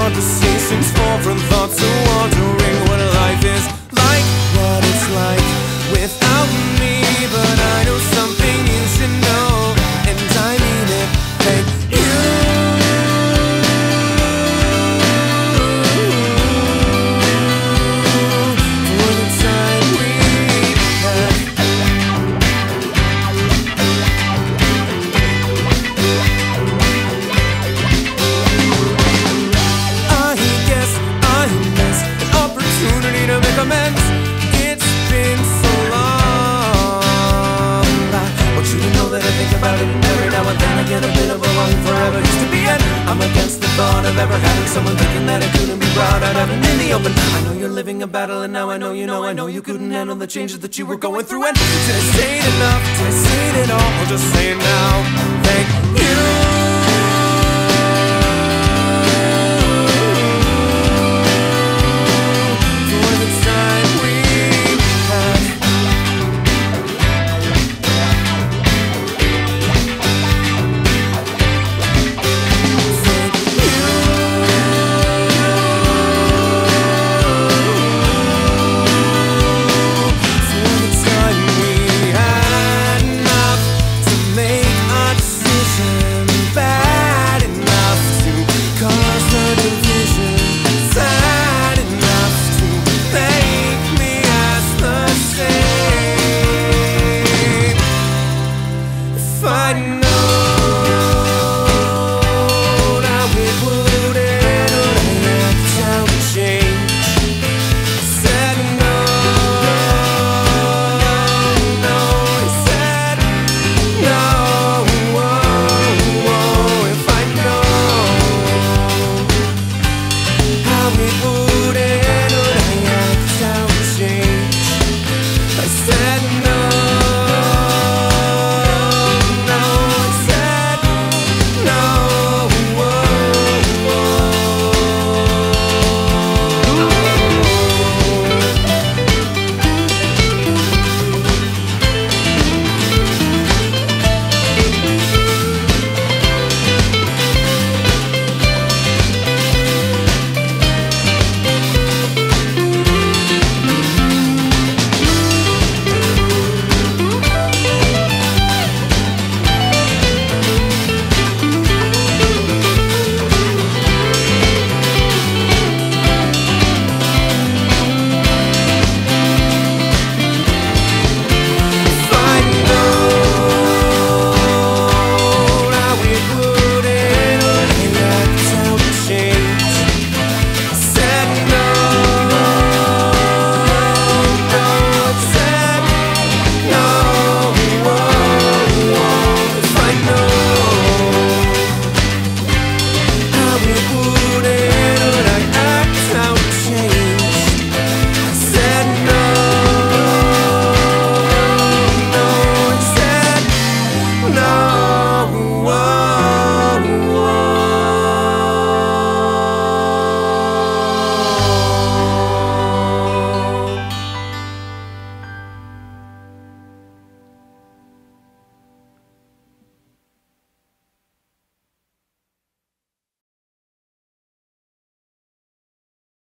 hard to see since foreign thoughts are wandering what life is like, what it's like without me. But I know something you should know, and I mean it. Thank you. For the time we had. I guess I missed an opportunity to make amends. It's been so long. I want you to know that I think about it, and every now and then I get a bit of a longing forever used to be it. I'm against the thought of ever having someone thinking that it couldn't be brought out in the open. I know you're living a battle, and now I know you couldn't handle the changes that you were going through. And did I say it enough? Did I say it all? I'll just say it now. Thank you.